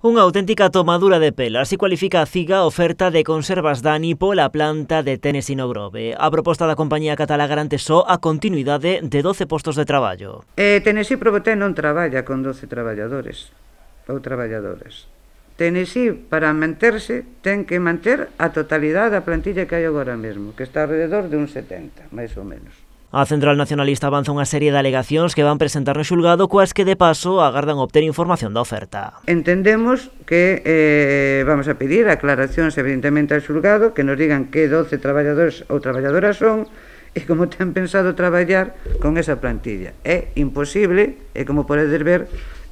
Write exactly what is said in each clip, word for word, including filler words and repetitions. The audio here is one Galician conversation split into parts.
Unha auténtica tomadura de pelo, así cualifica a CIGA a oferta de conservas Dani pola planta de Tennessee no Grove. A proposta da compañía catalá garante só a continuidade de doce postos de traballo. Eh, Tennessee Proboté non traballa con doce traballadores ou traballadoras. Tennessee, para manterse, ten que manter a totalidade da plantilla que hai agora mesmo, que está alrededor de uns setenta, máis ou menos. A Central Nacionalista avanza unha serie de alegacións que van presentar no xulgado, coas que de paso agardan obter información da oferta. Entendemos que eh, vamos a pedir aclaracións evidentemente ao xulgado, que nos digan que doce traballadores ou traballadoras son e como ten pensado traballar con esa plantilla. É imposible e, como podedes ver,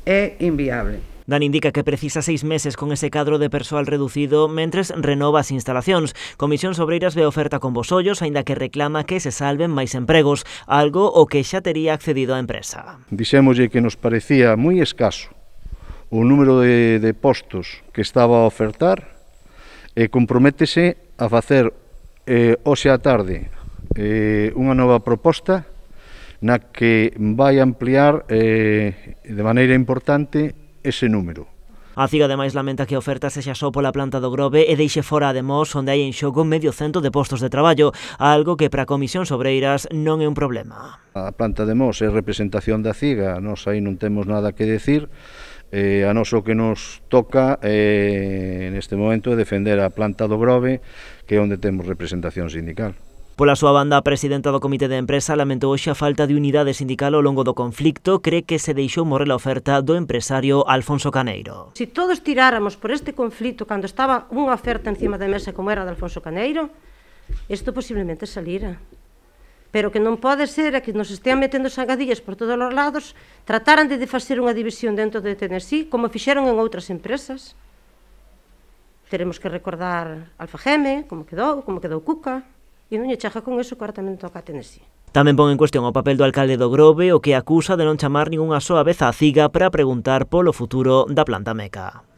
é inviable. Dan indica que precisa seis meses con ese cadro de persoal reducido mentres renova as instalacións. Comisións Obreiras ve a oferta con bos ollos, aínda que reclama que se salven máis empregos, algo o que xa tería accedido a empresa. Dixémoslle que nos parecía moi escaso o número de, de postos que estaba a ofertar e comprométese a facer eh, hoxe á tarde eh, unha nova proposta na que vai ampliar eh, de maneira importante ese número. A CIGA ademais lamenta que a oferta sexa só pola planta do Grove e deixe fora a de Mos, onde hai en xogo medio cento de postos de traballo, algo que para Comisións Obreiras non é un problema. A planta de Mos é representación da CIGA, nós aí non temos nada que decir, eh, a nos o que nos toca eh, neste momento é defender a planta do Grove, que é onde temos representación sindical. Pola súa banda, a presidenta do Comité de Empresa lamentou hoxe a falta de unidade sindical ao longo do conflicto, cree que se deixou morrer a oferta do empresario Alfonso Caneiro. Se todos tiráramos por este conflito cando estaba unha oferta encima da mesa como era de Alfonso Caneiro, isto posiblemente salira. Pero que non pode ser é que nos estean metendo sangadillas por todos os lados, trataran de facer unha división dentro de Tennessee, como fixeron en outras empresas. Teremos que recordar Alfageme, como quedou, como quedou Cuca. E non lle chega con eso que ahora tamén toca a Tennessee. Tamén pon en cuestión o papel do alcalde do Grove, o que acusa de non chamar ningunha soa vez á CIGA para preguntar polo futuro da planta Meca.